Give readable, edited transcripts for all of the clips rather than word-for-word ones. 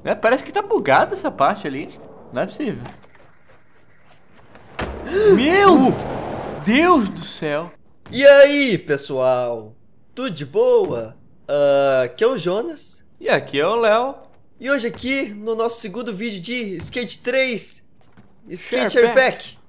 É, parece que tá bugada essa parte ali. Não é possível. Meu Deus do céu. E aí, pessoal? Tudo de boa? Aqui é o Jonas. E aqui é o Léo. E hoje aqui, no nosso segundo vídeo de Skate 3, Skate Sharepack. Airpack.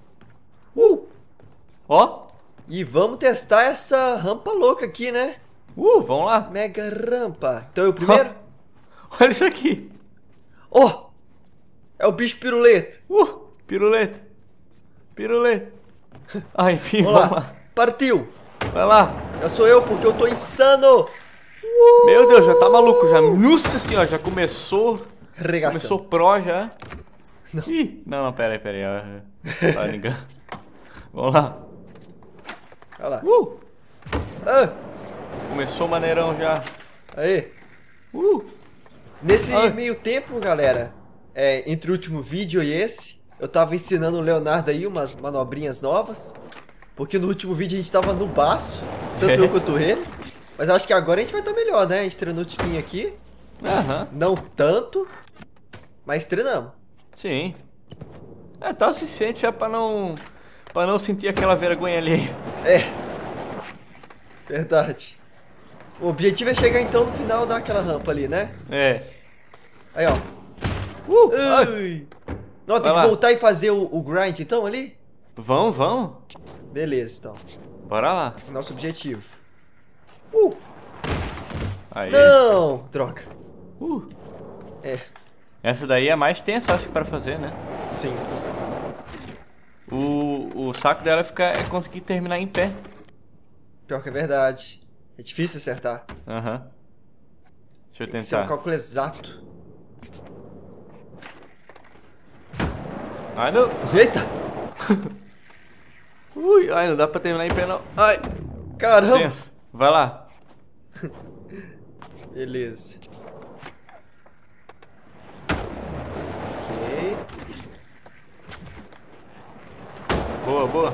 Ó. E vamos testar essa rampa louca aqui, né? Vamos lá. Mega rampa. Então eu primeiro? Olha isso aqui. Oh! É o bicho piruleta. Piruleta. Piruleta. Ah, enfim, Vamos vamos lá. lá. Partiu. Vai lá. Já sou eu porque eu tô insano. Meu Deus, já tá maluco já. Nossa senhora, já começou. Regação. Começou pro já. Não. Ih, não, pera aí. Tá me engano. Vamos lá. Olha lá. Ah, Começou maneirão já. aí. Nesse meio tempo, galera, entre o último vídeo e esse, eu tava ensinando o Leonardo aí umas manobrinhas novas. Porque no último vídeo a gente tava no baço, tanto eu quanto ele. Mas eu acho que agora a gente vai estar melhor, né? A gente treinou o tiquinho aqui. Aham. Não tanto, mas treinamos. Sim. Tá o suficiente já pra não sentir aquela vergonha ali. É. Verdade. O objetivo é chegar então no final daquela rampa ali, né? É. Aí, ó. Ui. Não, tem que lá. voltar e fazer o grind então ali? Vamos. Beleza, então. Bora lá. Nosso objetivo. Aí. Não! Droga. É, Essa daí é mais tensa, acho que, pra fazer, né? sim. O saco dela é conseguir terminar em pé. Pior que é verdade. É difícil acertar. Aham. Deixa eu Tem que ser um tentar. cálculo exato. Ai, não. Eita! Ai, não dá pra terminar em pé, não. Ai. Caramba! Tenso. Vai lá. Beleza. Ok. Boa.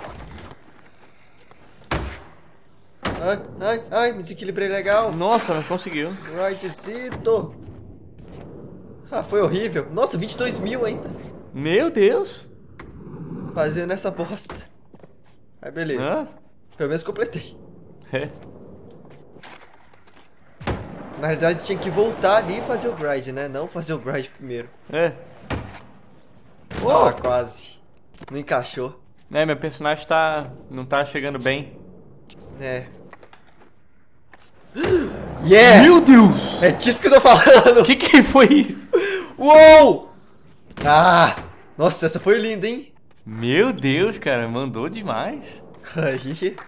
Ai, me desequilibrei legal. Nossa, não conseguiu. Rightcito. Ah, foi horrível. Nossa, 22 mil ainda. Meu Deus. Fazendo essa bosta. Aí, beleza. Hã? Pelo menos completei. É. Na realidade, tinha que voltar ali e fazer o grind, né? Não fazer o grind primeiro. É. Ah, quase. Não encaixou. Meu personagem não tá chegando bem. É. Yeah! Meu Deus! É disso que eu tô falando! Que foi isso? Uou! Ah! Nossa, essa foi linda, hein? Meu Deus, cara, mandou demais. Aí.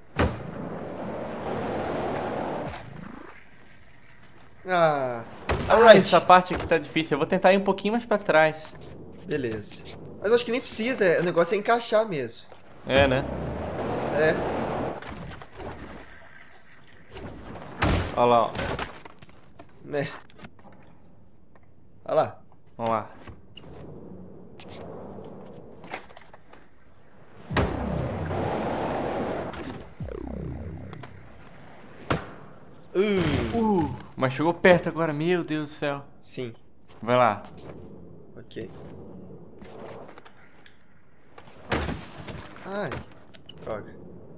Ah. Alright. Essa parte aqui tá difícil. Eu vou tentar ir um pouquinho mais pra trás. Beleza. Mas eu acho que nem precisa, o negócio é encaixar mesmo. É, né? É. Olha lá, ó. Né. Olha lá. Vamos lá. Mas chegou perto agora, meu Deus do céu. Sim. Vai lá. Ok. Ai. Droga.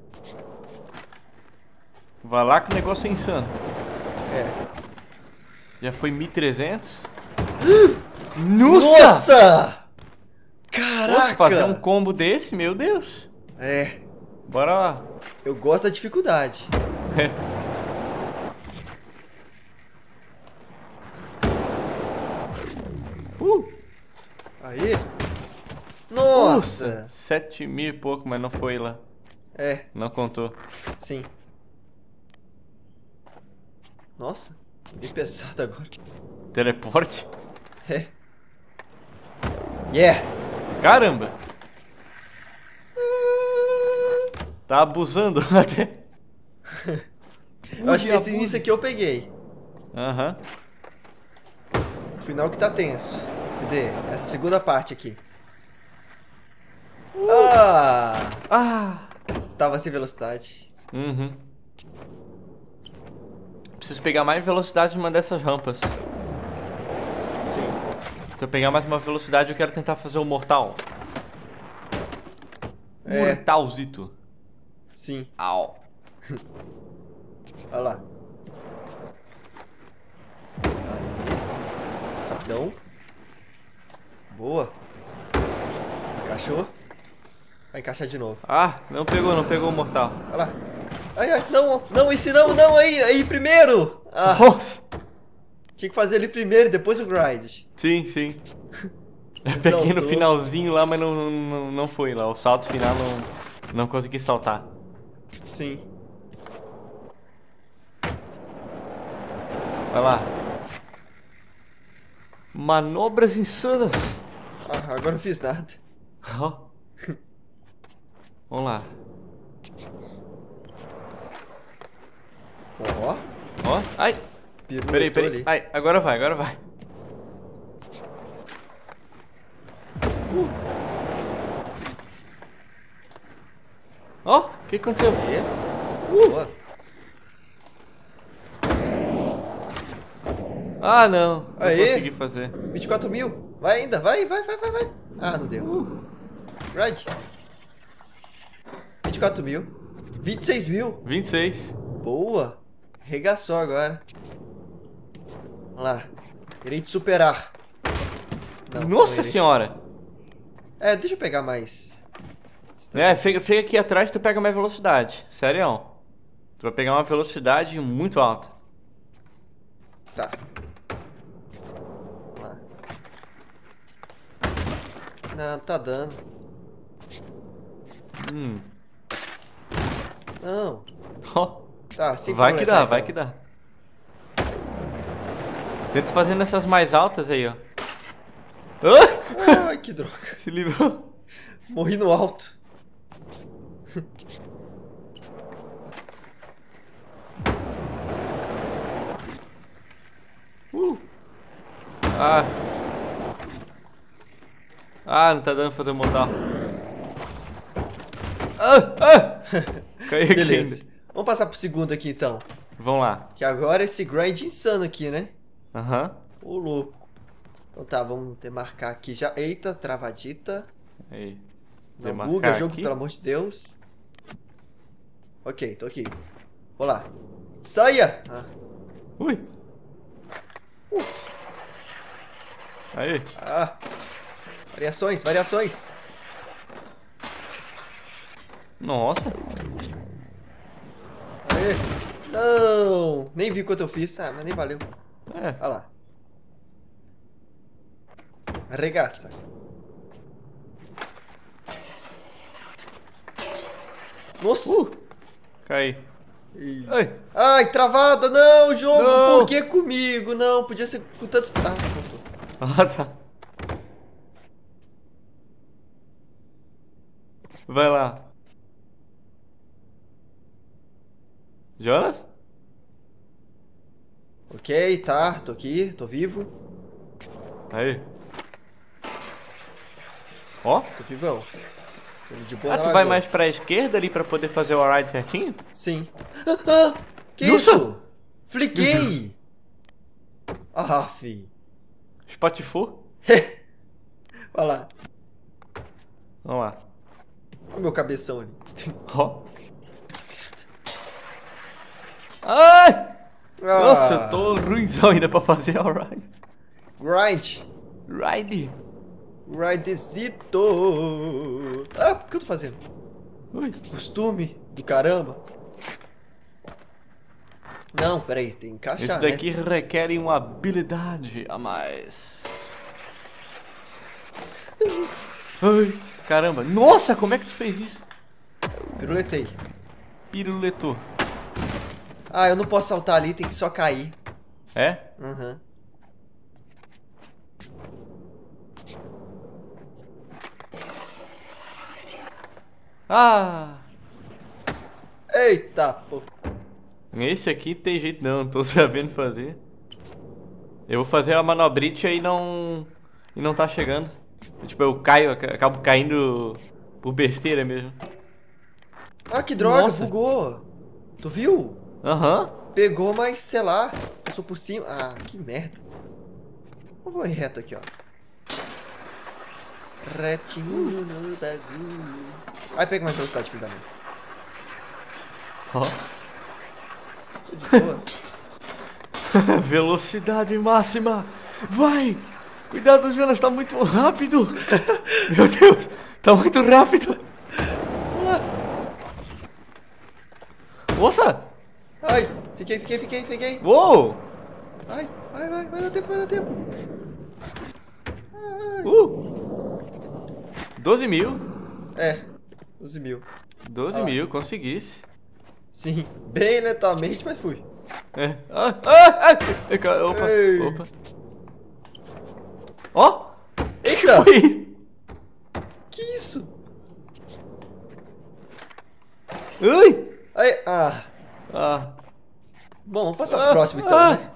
Vai lá que o negócio é insano. É. Já foi 1.300. Nossa! Nossa! Poxa, Caraca! fazer um combo desse, meu Deus. É. Bora lá. Eu gosto da dificuldade. Aí. Nossa! 7.000 e pouco, mas não foi lá. É, Não contou. sim. Nossa, bem pesado agora. Teleporte? É. Yeah! Caramba! Tá abusando até. Eu acho que esse início aqui eu peguei. Aham. O final que tá tenso. Quer dizer, essa segunda parte aqui. Tava sem velocidade. Uhum. Preciso pegar mais velocidade numa dessas rampas. Se eu pegar mais uma velocidade, eu quero tentar fazer o mortal. Mortalzito. Sim. Au. Olha lá. Aí. Rapidão. Boa. Encaixou. Vai encaixar de novo. Ah, não pegou o mortal. Olha lá. Ai, ai, não, esse não, aí primeiro. Ah, Nossa. tinha que fazer ele primeiro e depois o grind. Sim. Eu peguei no finalzinho lá, mas não foi lá. O salto final não consegui saltar. Sim. Vai lá. Manobras insanas. Ah, agora não fiz nada. Ó. Vamos lá. Ó. Ó. Ai. Peraí. Ali. Ai, agora vai. Ó, o que aconteceu? Boa. Ah, não. Não Aê. consegui fazer. 24 mil. Vai ainda, vai. Ah, não deu. Right. 24 mil. 26 mil. 26. Boa. Regaçou agora. Vamos lá. Irei te superar. Não, Nossa não irei. senhora. Deixa eu pegar mais. Fica aqui atrás e tu pega mais velocidade. Sério. Tu vai pegar uma velocidade muito alta. Tá. Vamos lá. Não, tá dando. Não. Ó. Tá, sem Vai problema, que dá, então. vai que dá. Tenta fazer nessas mais altas aí, ó. Ai, que droga. Se livrou. Morri no alto. Não tá dando pra fazer o mortal. Caiu aqui Beleza. ainda. Vamos passar pro segundo aqui então. Vamos lá. Que agora é esse grind insano aqui, né? Aham. Ô, louco. Então tá, vamos demarcar aqui já. Eita, travadita. Aí. Não Demarcar buga, jogo, aqui. pelo amor de Deus. Ok, tô aqui. Vou lá. Saia! Ah. Ui. Aí. Ah. Variações. Nossa. Aê. Não! Nem vi quanto eu fiz. Ah, mas nem valeu. É. Olha lá. Arregaça. Nossa! Caí. Ih. Ai. Ai, travada! Não, jogo! Não. Por que comigo? Não, podia ser com tantos... Ah, voltou. Ah, tá. Vai lá. Jonas? Ok, tá. Tô aqui, tô vivo. Aí. Ó. Tô vivão. Tô de boa na Tu vai lagoa. mais pra esquerda ali pra poder fazer o ride certinho? Sim. Que Nossa! isso? Fliquei! Ah, fi. Espatifou? Olha lá. Vamos lá. Olha o meu cabeção ali. Ó. Ai! Ah. Nossa, eu tô ruimzão ainda pra fazer o ride. Grind. Ride. Grindezito. Ah, o que eu tô fazendo? Ui. Costume do caramba. Não, peraí, tem que encaixar, Isso daqui né? requer uma habilidade a mais. Ai, caramba. Nossa, como é que tu fez isso? Piruletei. Piruletou. Ah, eu não posso saltar ali, tem que só cair. É? Aham. Ah! Eita, pô. Esse aqui tem jeito não, tô sabendo fazer. Eu vou fazer a manobrite e não tá chegando. Tipo, eu caio, acabo caindo por besteira mesmo. Ah, que droga, Nossa. bugou. Tu viu? Aham. Pegou, mas sei lá, passou por cima. Ah, que merda. Eu vou ir reto aqui, ó. Retinho no bagulho. Aí pega mais velocidade, filho da mãe. Ó. Tô de boa. Velocidade máxima. Vai. Cuidado, Jonas, tá muito rápido. Meu Deus, tá muito rápido. Vamos lá. Nossa. Ai, fiquei. Uou. Ai, vai dar tempo. 12 mil. É, 12 mil. 12 mil, conseguisse. Sim, bem lentamente, mas fui. É. Opa. Ei. Opa. Ó. Eita! Foi isso? Que isso? Ai. Aí, Ah. Bom, vamos passar pro próximo então, né?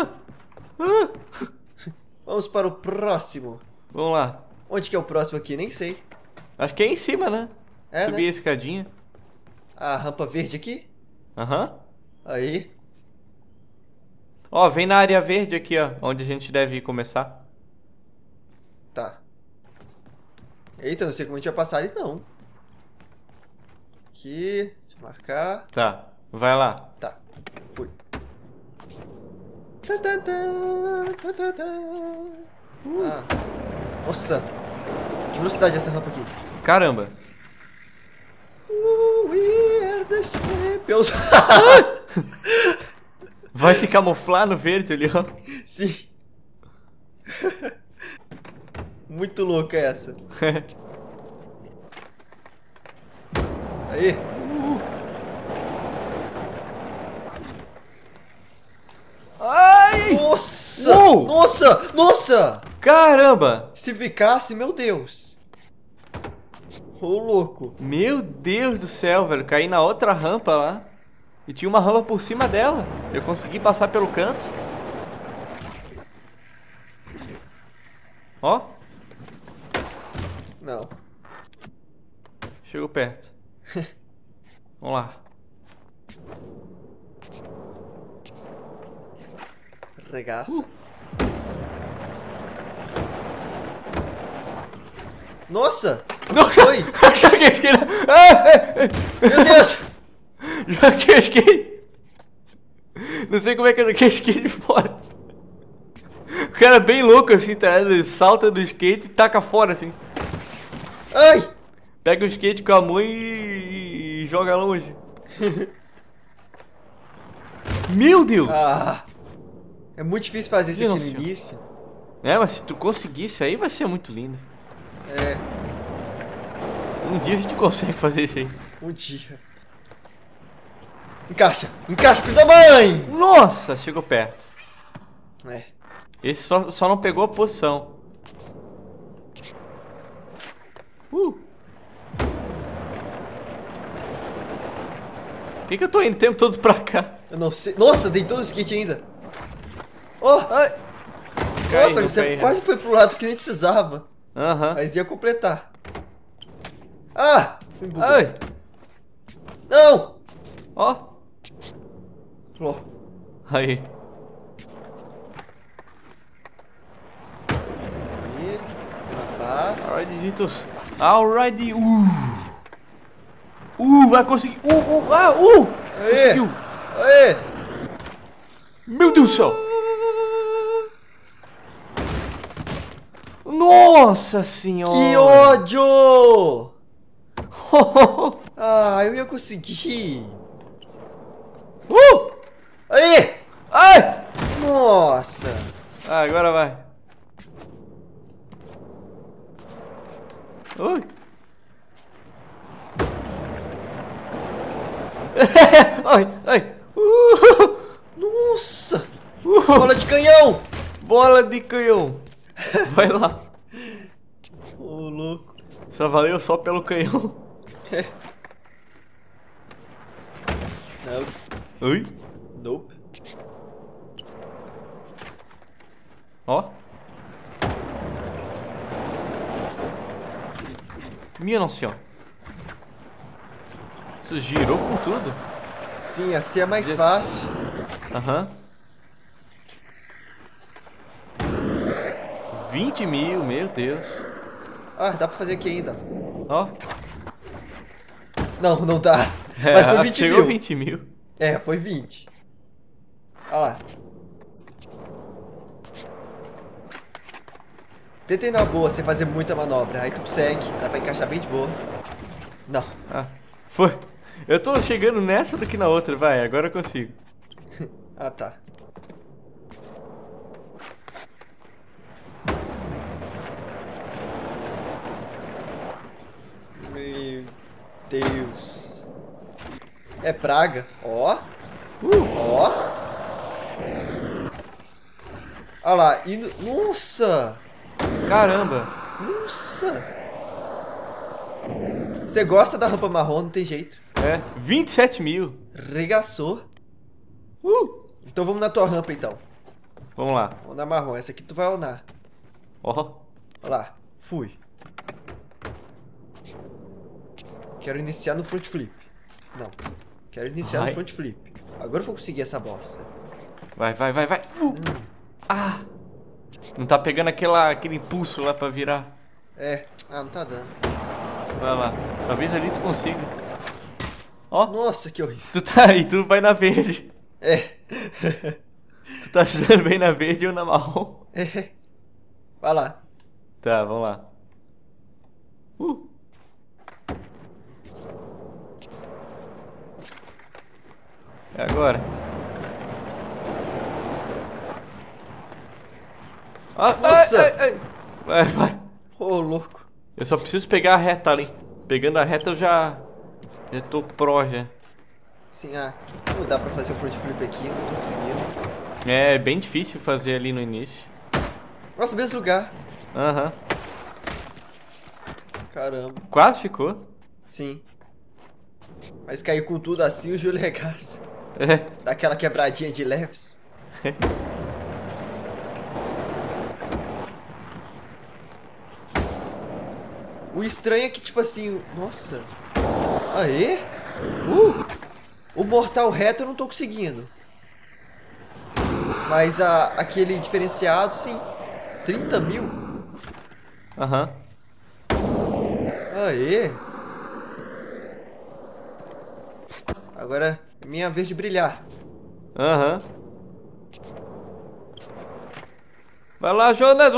Vamos para o próximo. Vamos lá. Onde que é o próximo aqui? Nem sei. Acho que é em cima, né? É, Subir né? a escadinha. A rampa verde aqui? Aham. Aí. Ó, vem na área verde aqui, ó. Onde a gente deve ir começar. Tá. Eita, não sei como a gente vai passar ali, não. Aqui. Deixa eu marcar. Tá, vai lá. Tá. Fui. Ah. Nossa. Que velocidade é essa rampa aqui? Caramba. We are the champions. Vai se camuflar no verde ali, ó. Sim. Muito louca essa. Aí. Ai! Nossa! Uou! Nossa! Caramba! Se ficasse, meu Deus. Ô, louco. Meu Deus do céu, velho. Caí na outra rampa lá. E tinha uma rampa por cima dela. Eu consegui passar pelo canto. Ó. Não. Chegou perto. Vamos lá. Regaça. Nossa! Nossa! Foi! Joguei a esquerda! Meu Deus! Joguei a skate! Não sei como é que eu joguei a skate fora. O cara é bem louco assim, tá ligado? Ele salta do skate e taca fora assim. Ai! Pega o skate com a mão e joga longe. Meu Deus! Ah! É muito difícil fazer isso aqui no Nossa. início. É, mas se tu conseguisse aí vai ser muito lindo. É, Um dia a gente consegue fazer isso aí. um dia. Encaixa! Encaixa, filho da mãe! Nossa, chegou perto. É. Esse só não pegou a posição. Por que eu tô indo o tempo todo pra cá? Eu não sei. Nossa, deitou no skate ainda. Oh! Ai. Nossa, Caindo, você caindo. quase foi pro lado que nem precisava. Aham. Mas ia completar. Ah! Me bugou. Ai. Não! Ó. Oh. Aí. E... Rapaz. Alright, Zitos. Alright. Vai conseguir. Aê! Conseguiu. Aê! Meu Deus do céu. Nossa senhora. Que ódio! Ah, eu ia conseguir. Aí! Ai. Nossa! Ah, agora vai. Ui. Ai. Nossa! Bola de canhão! Bola de canhão. Vai lá. Ô, louco. Só valeu só pelo canhão. Não. Ui. Nope. Ó. Minha nossa senhora. Isso girou com tudo. Sim, assim é mais Yes. fácil. Aham. 20 mil, meu Deus. Ah, dá pra fazer aqui ainda. Ó. Não, não dá. Mas foi 20 chegou mil. 20 mil. É, foi 20. Olha lá. Tentei na boa você fazer muita manobra. Aí tu consegue. Dá pra encaixar bem de boa. Não. Ah, foi. Eu tô chegando nessa do que na outra, vai. Agora eu consigo. Ah, tá. Meu Deus. É praga. Ó. Ó. Olha lá. Nossa. Caramba. Nossa. Você gosta da rampa marrom, não tem jeito. É, 27 mil. Regaçou. Então vamos na tua rampa, então. Vamos lá. Vamos na marrom. Essa aqui tu vai onar. Ó. Olha lá. Fui. Quero iniciar no front flip. Não. Quero iniciar no front flip. Agora eu vou conseguir essa bosta. Vai, vai, vai, vai. Ah. Não tá pegando aquele impulso lá pra virar. É. Ah, não tá dando. Vai lá. Talvez ali tu consiga. Ó. Nossa, que horrível. Tu tá aí, tu vai na verde. É. Tu tá ajudando bem na verde e eu na marrom. É. Vai lá. Tá, vamos lá. É agora. Ah, Nossa! ai, ai, ai. Vai, vai. Ô, louco. Eu só preciso pegar a reta ali. Pegando a reta eu já tô pro já. Sim, não dá pra fazer o front flip aqui, não tô conseguindo. É bem difícil fazer ali no início. Nossa, mesmo lugar. Aham. Caramba. Quase ficou. Sim. Mas caiu com tudo assim, o Júlio regaça. É. Dá aquela quebradinha de leves. O estranho é que, tipo assim... Nossa. Aê? O mortal reto eu não tô conseguindo. Mas aquele diferenciado, sim. 30 mil? Aham. Aê. Agora é minha vez de brilhar. Aham. Vai lá, Jonas.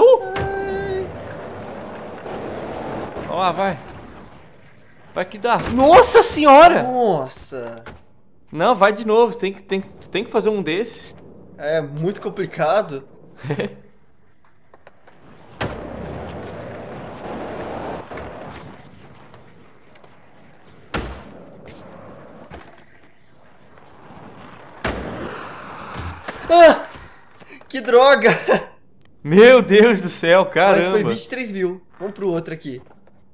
Vamos lá, vai. Vai que dá. Nossa senhora! Nossa. Não, vai de novo. Tu tem que fazer um desses. É muito complicado. Ah! Que droga! Meu Deus do céu, caramba. Mas foi 23 mil. Vamos pro outro aqui.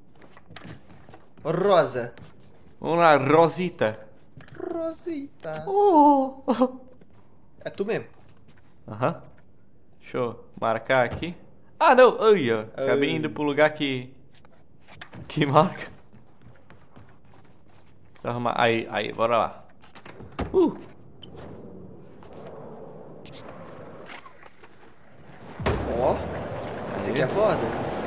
Rosa. Vamos lá, Rosita. Rosita. Oh. É tu mesmo. Aham. Deixa eu marcar aqui. Ah, não. Ai, ó. Acabei indo pro lugar que marca. Deixa eu arrumar. Aí, bora lá. Ó. Esse aqui é foda.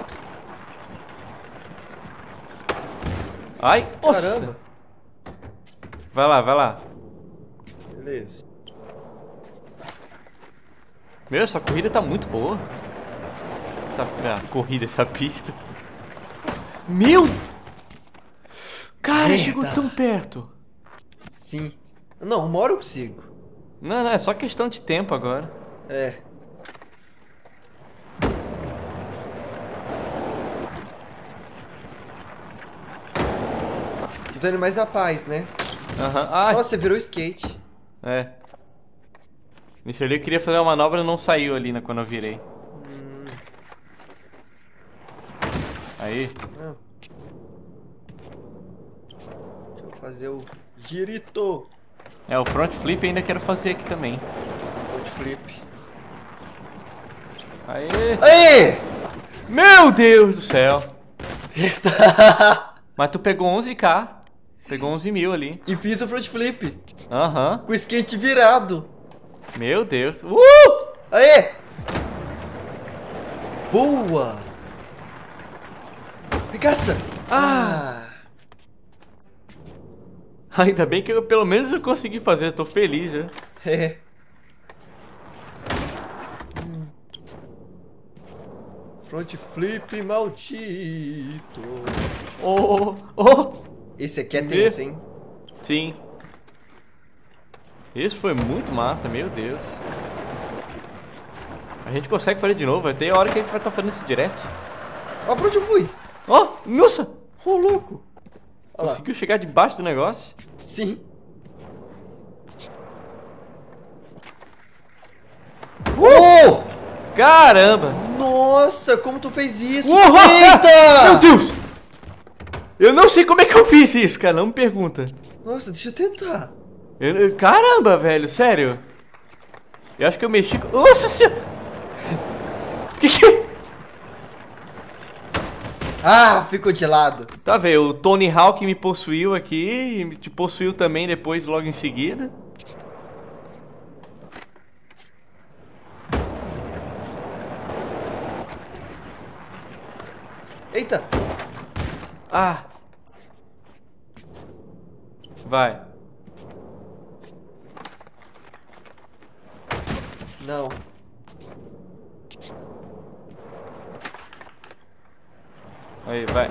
Ai, nossa. Caramba. Vai lá, vai lá. Beleza. Meu, essa corrida tá muito boa. Essa pista. Meu! Cara, Merda. chegou tão perto. Sim. Não, uma hora eu consigo. Não, é só questão de tempo agora. É. Tô indo mais na paz, né? Aham. Ai. Nossa, você virou skate. É. Nesse ali eu queria fazer uma manobra e não saiu ali, né, quando eu virei. Aí. Não. Deixa eu fazer o girito. É, o front flip ainda quero fazer aqui também. Front flip. Aê! Aê! Meu Deus do céu! Eita! Mas tu pegou 11k. Pegou 11 mil ali. E fiz o front flip. Aham. Com o skate virado. Meu Deus. Aê! Boa! Arregaça! Ah! Ainda bem que pelo menos eu consegui fazer, eu tô feliz já. É. Front flip maldito. Oh, oh. Esse aqui é tenso, hein? Sim. Esse foi muito massa, meu Deus. A gente consegue fazer de novo, vai ter hora que a gente vai estar fazendo isso direto. Ó, pra onde eu fui? Ó, nossa! Ô, louco! Olha lá. Conseguiu chegar debaixo do negócio? Sim. Oh! Caramba! Nossa, como tu fez isso? Uou! Eita! Meu Deus! Eu não sei como é que eu fiz isso, cara, não me pergunta. Nossa, deixa eu tentar. Caramba, velho, sério. Eu acho que eu mexi com... Nossa senhora! Que... Ah, ficou de lado. Tá vendo, o Tony Hawk me possuiu aqui e te possuiu também depois, logo em seguida. Eita! Ah! Vai. Não. Aí, vai.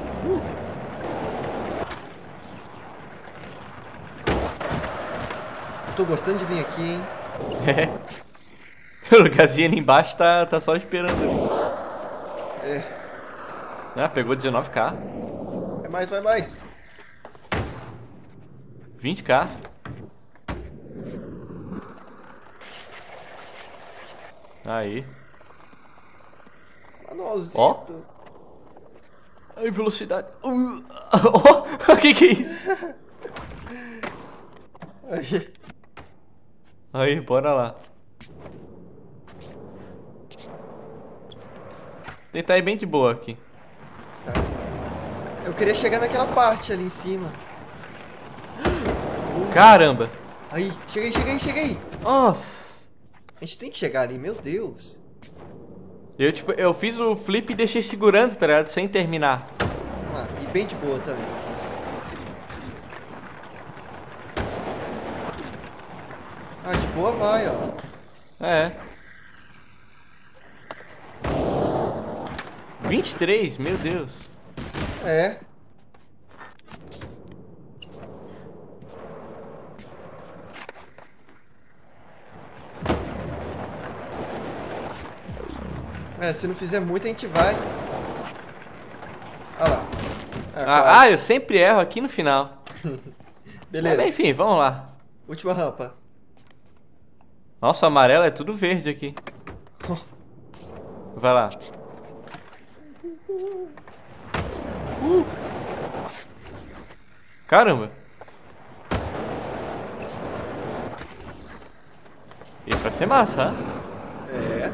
Tô gostando de vir aqui, hein? É. O lugarzinho ali embaixo tá só esperando. É. Ah, pegou 19k. Vai mais. 20k. Aí. Manualzito. Ó. Aí, velocidade. O que é isso? Aí. Aí, bora lá. Tentar ir bem de boa aqui. Tá. Eu queria chegar naquela parte ali em cima. Caramba. Aí, chega aí. Nossa. A gente tem que chegar ali, meu Deus. Eu fiz o flip e deixei segurando, tá ligado? Sem terminar. Ah, e bem de boa também. Ah, de boa vai, ó. É. 23, meu Deus. É. É, se não fizer muito, a gente vai. Olha lá. Eu sempre erro aqui no final. Beleza. Mas, enfim, vamos lá. Última rampa. Nossa, o amarelo é tudo verde aqui. Vai lá. Caramba. Isso vai ser massa, hein? É.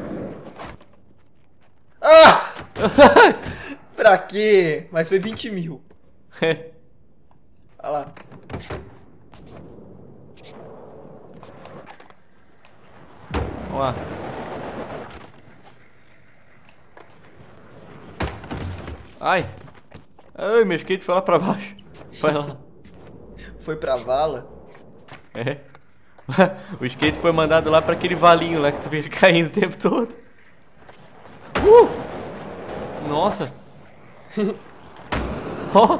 Ah! Pra quê? Mas foi 20 mil. Olha lá. Vamos lá. Ai. Ai, meu skate foi lá pra baixo. Vai lá. Foi pra vala. É. O skate foi mandado lá pra aquele valinho lá que tu fica caindo o tempo todo. Nossa. Oh.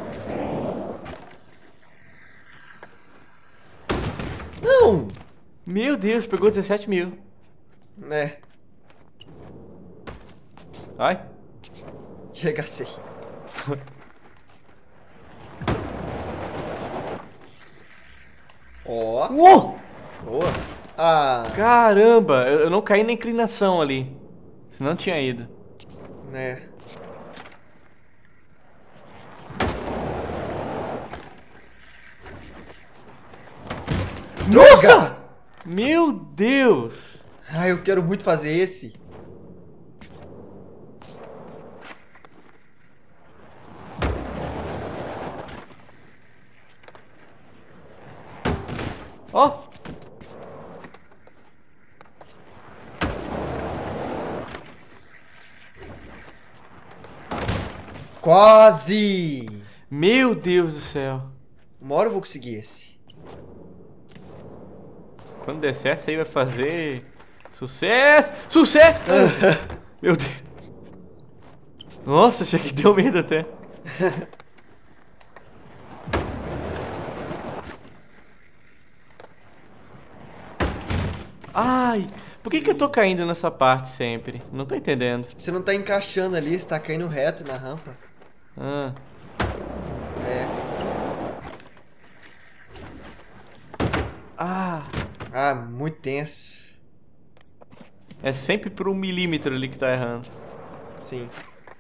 Não! Meu Deus, pegou 17 mil. É. Ai. Chegacei. Ó. Uou! Boa. Ah. Caramba, eu não caí na inclinação ali. Senão tinha ido. Né. Nossa! Meu Deus! Ah, eu quero muito fazer esse. Ó! Quase! Meu Deus do céu. Uma hora eu vou conseguir esse. Quando der certo, isso aí vai fazer... Sucesso! Sucesso! Meu Deus. Nossa, isso aqui deu medo até. Ai, por que eu tô caindo nessa parte sempre? Não tô entendendo. Você não tá encaixando ali, você tá caindo reto na rampa. Ah. É. Ah, muito tenso. É sempre por 1 milímetro ali que tá errando. Sim.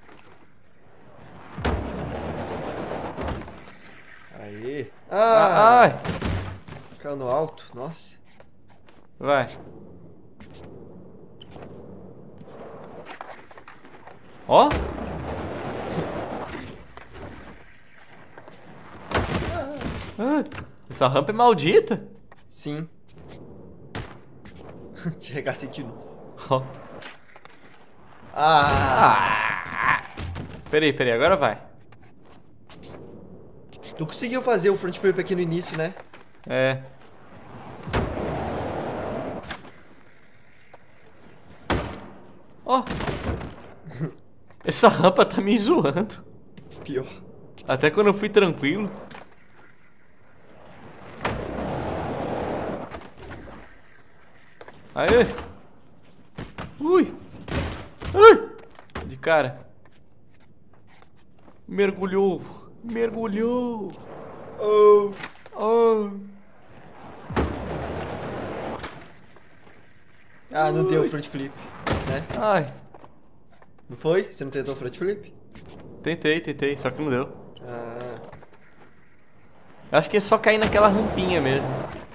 Aí. Ai! Caiu no alto, nossa. Vai. Ó! Essa rampa é maldita. Sim. Te regacei de novo. Ó. Peraí, agora vai. Tu conseguiu fazer o front flip aqui no início, né? É. Ó. Essa rampa tá me zoando. Pior. Até quando eu fui tranquilo. Aê. Ui. Ui. De cara. Mergulhou. Mergulhou. Oh. Oh. Ah, não deu front flip, né? Ai. Não foi? Você não tentou front flip? Tentei, só que não deu. Ah. Eu acho que é só cair naquela rampinha mesmo.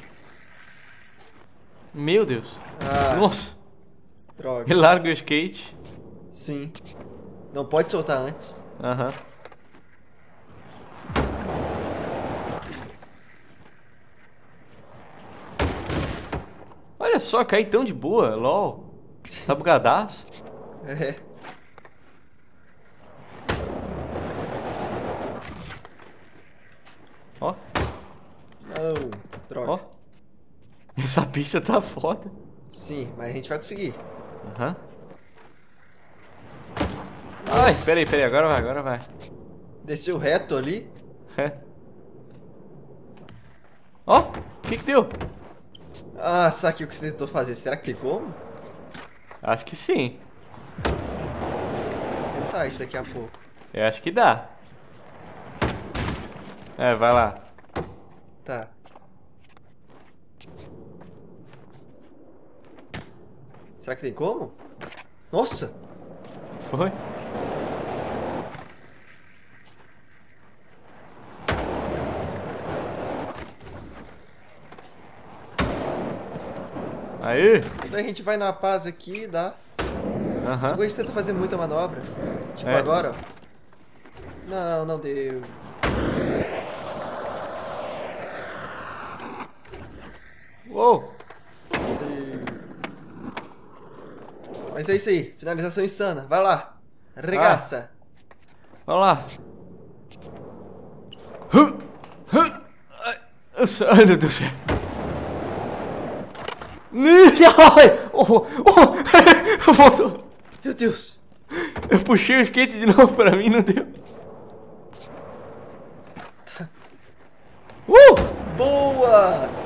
Meu Deus. Ah. Nossa. Droga. Ele larga o skate. Sim. Não pode soltar antes. Aham. Olha só, caí tão de boa, lol. Tá bugadaço. É. Ó, Não. Droga. ó. Essa pista tá foda. Sim, mas a gente vai conseguir. Aham. Ai, peraí, agora vai. Desceu reto ali. É. Ó, o que deu? Ah, saquei o que você tentou fazer. Será que tem como? Acho que sim. Vou tentar isso daqui a pouco. Eu acho que dá. É, vai lá. Tá. Será que tem como? Nossa! Foi? Aí. Quando a gente vai na paz aqui, dá. Aham. Só que a gente tenta fazer muita manobra. Tipo É. agora, ó. Não, não deu. Uou. Mas é isso aí. Finalização insana. Vai lá. Regaça. Vamos lá. Ai, meu Deus do céu. Ai, voltou. Meu Deus. Eu puxei o skate de novo pra mim, não deu. Boa!